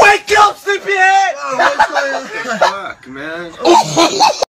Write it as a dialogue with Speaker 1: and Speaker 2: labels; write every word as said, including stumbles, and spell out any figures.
Speaker 1: Wake up, sleepyhead!
Speaker 2: Oh, what's going on? Fuck, man.